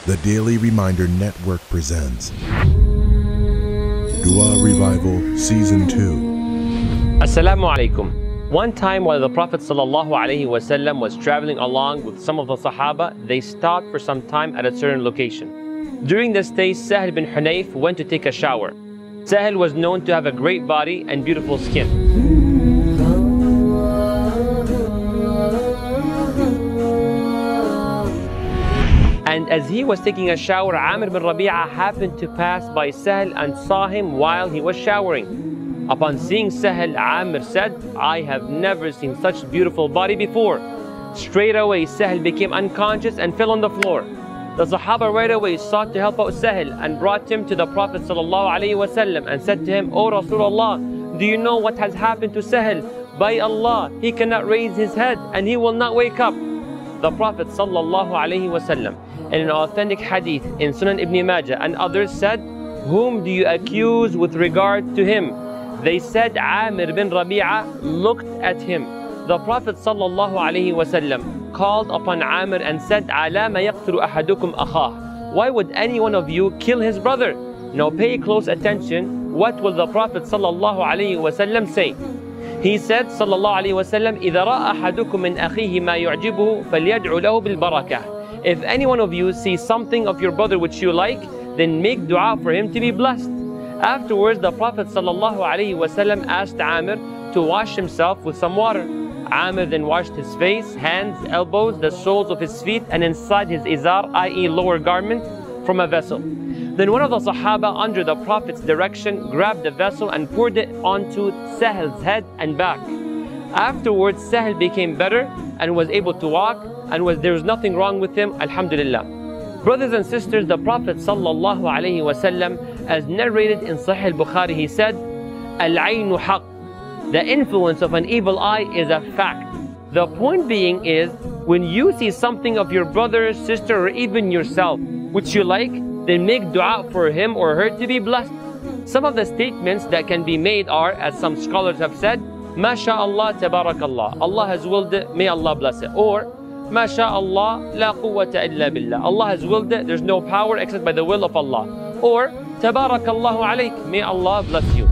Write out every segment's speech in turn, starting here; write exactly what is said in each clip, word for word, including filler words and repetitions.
The Daily Reminder Network presents Dua Revival Season two. Assalamu alaikum. One time while the Prophet ﷺ was traveling along with some of the Sahaba, they stopped for some time at a certain location. During this stay, Sahel bin Hunayf went to take a shower. Sahel was known to have a great body and beautiful skin. And as he was taking a shower, Amir bin Rabi'a happened to pass by Sahel and saw him while he was showering. Upon seeing Sahel, Amir said, "I have never seen such beautiful body before." Straight away, Sahel became unconscious and fell on the floor. The Sahaba right away sought to help out Sahel and brought him to the Prophet ﷺ and said to him, "O Rasulullah, do you know what has happened to Sahel? By Allah, he cannot raise his head and he will not wake up." The Prophet ﷺ, in an authentic hadith in Sunan Ibn Majah and others, said, "Whom do you accuse with regard to him?" They said, "Amir bin Rabi'a looked at him." The Prophet ﷺ called upon Amir and said, "Ala ma yaqtulu ahadukum akhah." Why would any one of you kill his brother? Now pay close attention. What will the Prophet ﷺ say? He said, sallallahu alayhi wasallam, إِذَا رَأَ أَحَدُكُم مِّنْ أَخِيهِ مَا يُعْجِبُهُ فَلْيَدْعُ لَهُ بِالْبَرَكَةِ. If any one of you sees something of your brother which you like, then make dua for him to be blessed. Afterwards, the Prophet sallallahu alayhi wasallam asked Amir to wash himself with some water. Amir then washed his face, hands, elbows, the soles of his feet, and inside his izar, that is lower garment, from a vessel. Then one of the Sahaba, under the Prophet's direction, grabbed the vessel and poured it onto Sahel's head and back. Afterwards, Sahel became better and was able to walk, and was there was nothing wrong with him, alhamdulillah. Brothers and sisters, the Prophet sallallahu alaihi wasallam, as narrated in Sahih al-Bukhari, he said, "Al-aynu haqq." The influence of an evil eye is a fact. The point being is, when you see something of your brother, sister, or even yourself which you like, then make dua for him or her to be blessed. Some of the statements that can be made are, as some scholars have said, MashaAllah, Tabarakallah, Allah has willed it, may Allah bless it. Or, MashaAllah, La quwwata illa billah, Allah has willed it, there's no power except by the will of Allah. Or, Tabarakallahu alayk, may Allah bless you.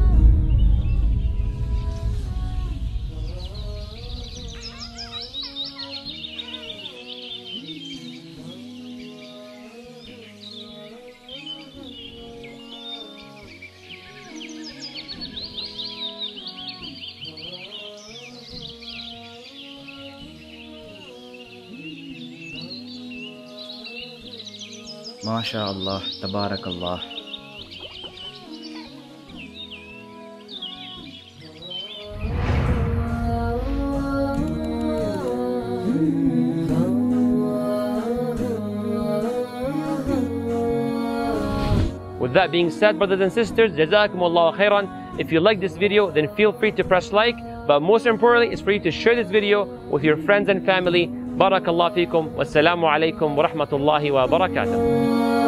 MashaAllah, Tabarakallah. With that being said, brothers and sisters, Jazakumullahu khairan. If you like this video, then feel free to press like, but most importantly, it's for you to share this video with your friends and family. Barakallahu feekum. Wassalamu alaikum wa rahmatullahi wa barakatuh.